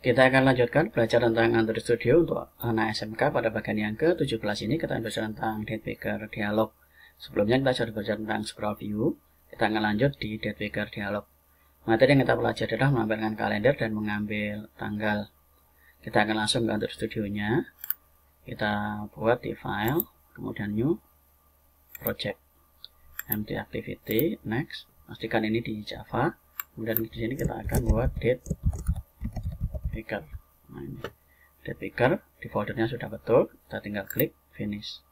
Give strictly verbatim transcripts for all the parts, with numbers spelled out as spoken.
Kita akan lanjutkan belajar tentang Android Studio untuk anak S M K pada bagian yang ke tujuh belas ini. Kita akan belajar tentang Date Picker Dialog. Sebelumnya kita sudah belajar tentang Scroll View. Kita akan lanjut di Date Picker Dialog. Materi yang kita pelajari adalah menampilkan kalender dan mengambil tanggal. Kita akan langsung ke Android Studio-nya. Kita buat di File, kemudian New, Project, Empty Activity, Next. Pastikan ini di Java. Kemudian di sini kita akan buat Date Picker. Nah, ini Date Picker di foldernya sudah betul, kita tinggal klik Finish.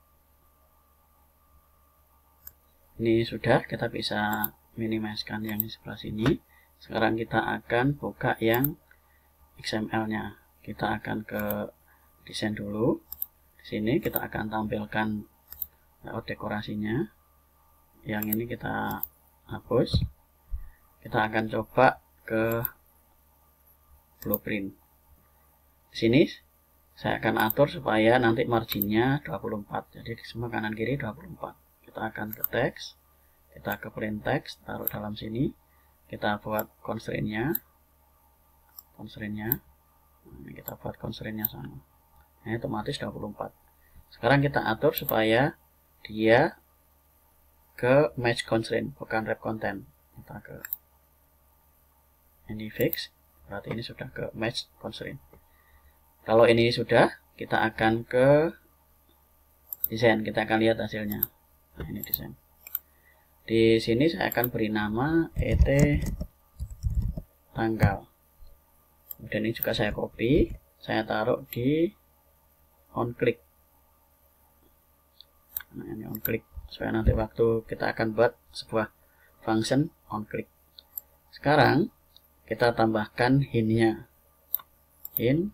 Ini sudah, kita bisa minimasikan yang di sebelah sini. Sekarang kita akan buka yang X M L-nya. Kita akan ke desain dulu. Di sini kita akan tampilkan layout dekorasinya. Yang ini kita hapus. Kita akan coba ke blueprint. Di sini saya akan atur supaya nanti marginnya dua puluh empat. Jadi di semua kanan kiri dua puluh empat. Kita akan ke teks, kita ke plain text, taruh dalam sini. Kita buat constraint-nya. Constraint-nya. Nah, kita buat constraint-nya sama. Nah, otomatis dua puluh empat. Sekarang kita atur supaya dia ke match constraint, bukan wrap content. Kita ke ini fix. Berarti ini sudah ke match constraint. Kalau ini sudah, kita akan ke desain. Kita akan lihat hasilnya. Nah, ini desain. Di sini saya akan beri nama et tanggal. Kemudian ini juga saya copy, saya taruh di on click. Nah, ini on click. Supaya nanti waktu kita akan buat sebuah function on click. Sekarang kita tambahkan hint-nya. Hint,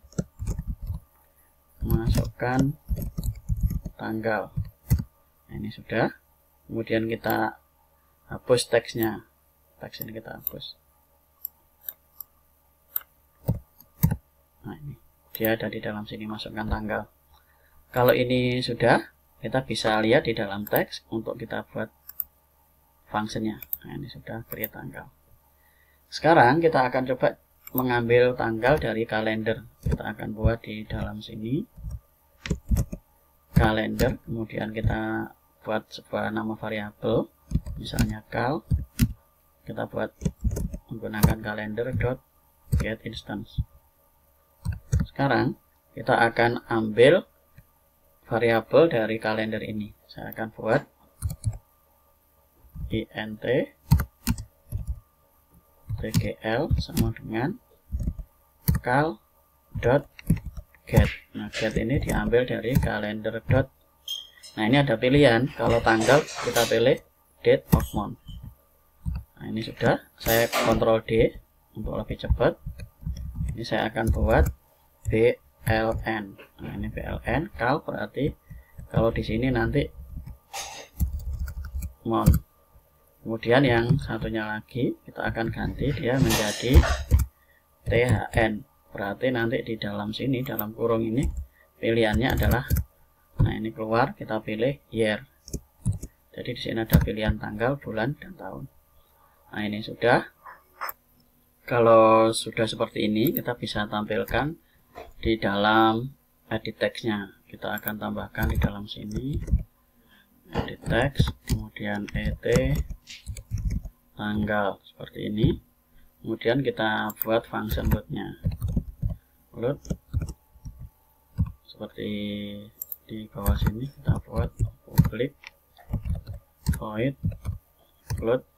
masukkan tanggal. Nah, ini sudah. Kemudian kita hapus teksnya. Teks ini kita hapus. Nah, ini dia ada di dalam sini, masukkan tanggal. Kalau ini sudah, kita bisa lihat di dalam teks untuk kita buat fungsinya. Nah, ini sudah create tanggal. Sekarang kita akan coba mengambil tanggal dari kalender. Kita akan buat di dalam sini kalender, kemudian kita buat sebuah nama variabel, misalnya kal. Kita buat menggunakan kalender dot get instance. Sekarang kita akan ambil variabel dari kalender ini. Saya akan buat int tgl sama dengan kal dot get. Nah, get ini diambil dari kalender dot. Nah, ini ada pilihan. Kalau tanggal kita pilih date of month. Nah, ini sudah. Saya kontrol D untuk lebih cepat. Ini saya akan buat bln. Nah, ini bln kal berarti kalau di sini nanti month. Kemudian yang satunya lagi kita akan ganti dia menjadi thn. Berarti nanti di dalam sini, dalam kurung ini pilihannya adalah, nah ini keluar, kita pilih year. Jadi di sini ada pilihan tanggal, bulan, dan tahun. Nah, ini sudah. Kalau sudah seperti ini, kita bisa tampilkan di dalam edit text-nya. Kita akan tambahkan di dalam sini edit text, kemudian et tanggal seperti ini. Kemudian kita buat function load-nya. Load seperti di bawah sini, kita buat public void load.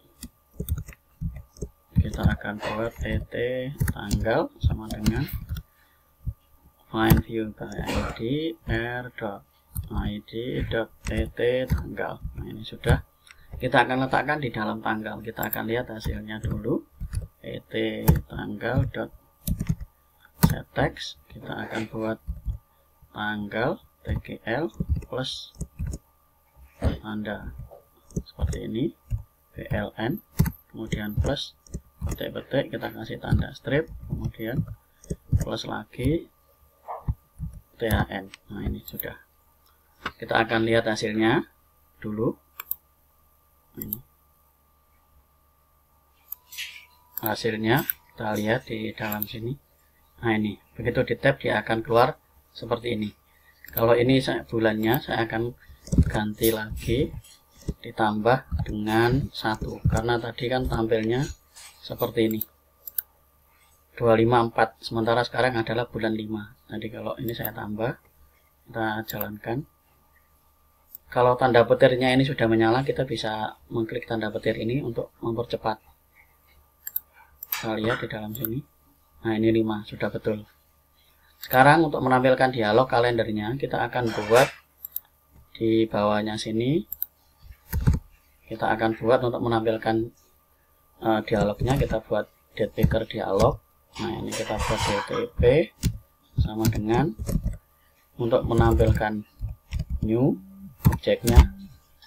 Kita akan buat et tanggal sama dengan find view by id r dot id dot et tanggal. Nah, ini sudah. Kita akan letakkan di dalam tanggal. Kita akan lihat hasilnya dulu. Et tanggal dot set text. Kita akan buat tanggal tgl plus tanda seperti ini, bln, kemudian plus petik-petik, kita kasih tanda strip, kemudian plus lagi thn. Nah, ini sudah. Kita akan lihat hasilnya dulu. Ini hasilnya kita lihat di dalam sini. Nah ini, begitu di tab dia akan keluar seperti ini. Kalau ini saya, bulannya saya akan ganti lagi, ditambah dengan satu, karena tadi kan tampilnya seperti ini dua lima empat, sementara sekarang adalah bulan lima. Jadi kalau ini saya tambah, kita jalankan. Kalau tanda petirnya ini sudah menyala, kita bisa mengklik tanda petir ini untuk mempercepat. Kita lihat di dalam sini. Nah ini lima, sudah betul. Sekarang untuk menampilkan dialog kalendernya, kita akan buat di bawahnya sini. Kita akan buat untuk menampilkan uh, dialognya, kita buat date picker dialog. Nah ini kita buat D T P sama dengan untuk menampilkan new objeknya,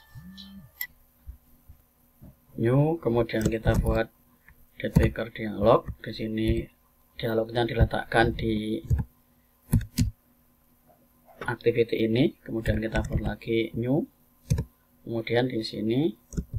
new, kemudian kita buat date picker dialog. Di sini dialognya diletakkan di activity ini, kemudian kita buat lagi new, kemudian di sini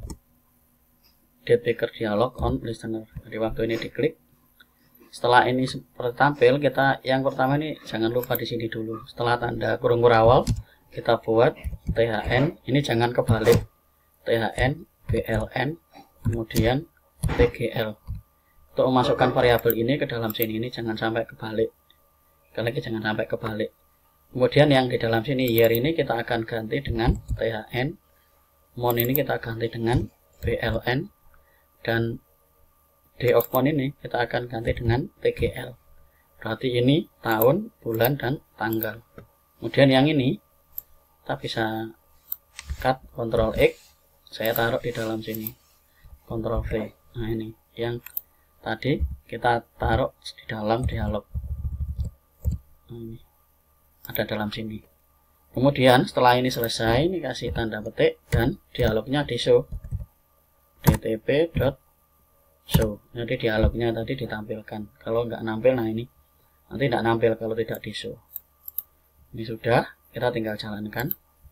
date picker dialog on listener. Jadi waktu ini diklik, setelah ini seperti tampil, kita yang pertama ini jangan lupa di sini dulu. Setelah tanda kurung awal kita buat T H N, ini jangan kebalik, T H N, B L N, kemudian T G L. Untuk memasukkan variabel ini ke dalam sini, ini jangan sampai kebalik. Sekali lagi jangan sampai kebalik. Kemudian yang di dalam sini year ini kita akan ganti dengan T H N, month ini kita ganti dengan B L N, dan day of month ini kita akan ganti dengan T G L. Berarti ini tahun, bulan, dan tanggal. Kemudian yang ini kita bisa cut, Ctrl X, saya taruh di dalam sini, Ctrl V. Nah ini yang tadi kita taruh di dalam dialog. Nah, ini ada dalam sini. Kemudian setelah ini selesai, ini kasih tanda petik dan dialognya di show, dtp.show. Jadi dialognya tadi ditampilkan. Kalau nggak nampil, nah ini nanti nggak nampil kalau tidak di show. Ini sudah, kita tinggal jalankan.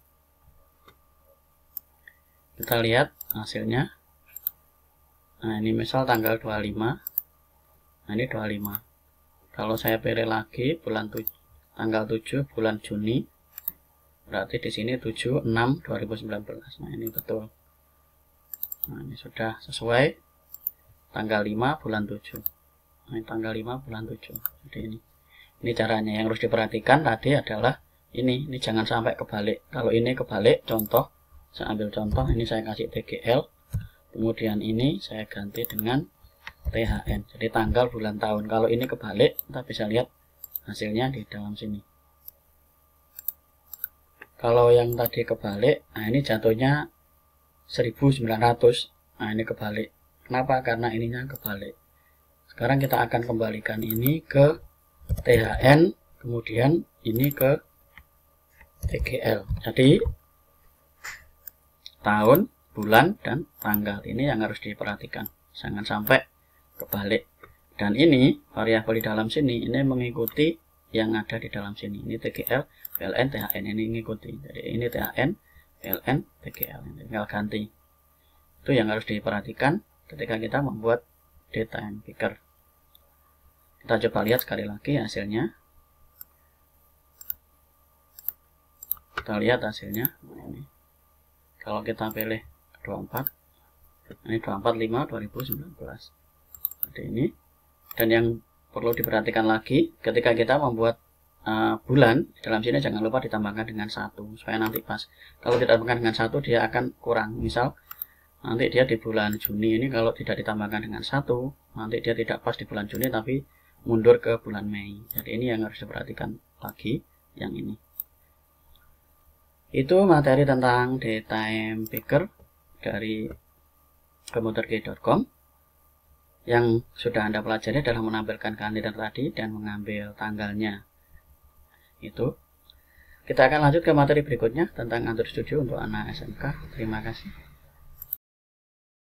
Kita lihat hasilnya. Nah ini misal tanggal dua puluh lima, nah ini dua puluh lima. Kalau saya pilih lagi bulan tujuh, tanggal tujuh bulan Juni, berarti di sini tujuh enam dua ribu sembilan belas. Nah ini betul. Nah ini sudah sesuai tanggal lima bulan tujuh. Nah ini tanggal lima bulan tujuh. Jadi ini ini caranya. Yang harus diperhatikan tadi adalah ini ini jangan sampai kebalik. Kalau ini kebalik, contoh saya ambil contoh, ini saya kasih T G L, kemudian ini saya ganti dengan T H N, jadi tanggal, bulan, tahun. Kalau ini kebalik, kita bisa lihat hasilnya di dalam sini. Kalau yang tadi kebalik, nah ini jatuhnya seribu sembilan ratus. Nah ini kebalik. Kenapa? Karena ininya kebalik. Sekarang kita akan kembalikan ini ke T H N, kemudian ini ke T G L. Jadi tahun, bulan, dan tanggal ini yang harus diperhatikan. Jangan sampai kebalik. Dan ini variabel di dalam sini ini mengikuti yang ada di dalam sini. Ini T G L, B L N, T H N ini mengikuti. Jadi ini T H N, B L N, T G L. Tinggal ganti. Itu yang harus diperhatikan ketika kita membuat daytime picker. Kita coba lihat sekali lagi hasilnya. Kita lihat hasilnya. Nah, ini. Kalau kita pilih dua puluh empat, ini dua puluh empat lima dua ribu sembilan belas. Jadi ini. Dan yang perlu diperhatikan lagi, ketika kita membuat uh, bulan, di dalam sini jangan lupa ditambahkan dengan satu, supaya nanti pas. Kalau tidak ditambahkan dengan satu, dia akan kurang. Misal, nanti dia di bulan Juni ini, kalau tidak ditambahkan dengan satu, nanti dia tidak pas di bulan Juni, tapi mundur ke bulan Mei. Jadi ini yang harus diperhatikan lagi, yang ini. Itu materi tentang daytime picker dari komputerkey dot com. Yang sudah Anda pelajari adalah menampilkan kalender tadi dan mengambil tanggalnya. Itu. Kita akan lanjut ke materi berikutnya tentang Android Studio untuk anak S M K. Terima kasih.